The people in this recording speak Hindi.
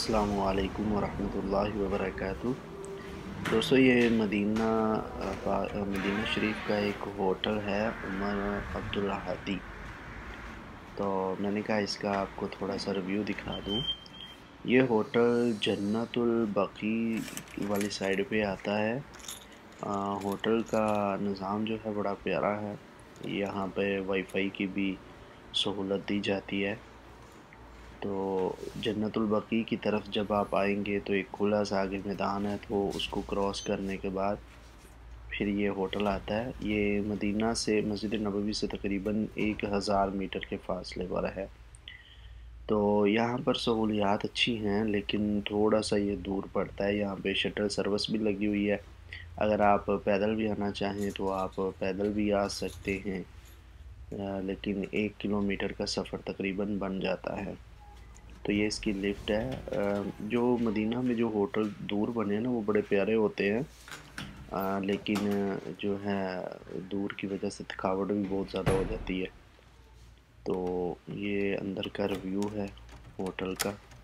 अस्सलामुअलैकुम वरहमतुल्लाहि वबरकातुहू। दोस्तों ये मदीना शरीफ का एक होटल है उमर अब्दुल हादी। तो मैंने कहा इसका आपको थोड़ा सा रिव्यू दिखा दूँ। ये होटल जन्नतुल बकी वाली साइड पे आता है। होटल का निज़ाम जो है बड़ा प्यारा है। यहाँ पे वाईफाई की भी सहूलत दी जाती है। तो जन्नतुल बकी की तरफ जब आप आएंगे तो एक खुला सा आगे मैदान है, तो उसको क्रॉस करने के बाद फिर ये होटल आता है। ये मदीना से मस्जिद नबवी से तकरीबन 1000 मीटर के फासले पर है। तो यहाँ पर सहूलियात अच्छी हैं, लेकिन थोड़ा सा ये दूर पड़ता है। यहाँ पे शटल सर्विस भी लगी हुई है। अगर आप पैदल भी आना चाहें तो आप पैदल भी आ सकते हैं। लेकिन 1 किलोमीटर का सफ़र तकरीबन बन जाता है। तो ये इसकी लिफ्ट है। जो मदीना में जो होटल दूर बने हैं ना वो बड़े प्यारे होते हैं। लेकिन जो है दूर की वजह से थकावट भी बहुत ज़्यादा हो जाती है। तो ये अंदर का रिव्यू है होटल का।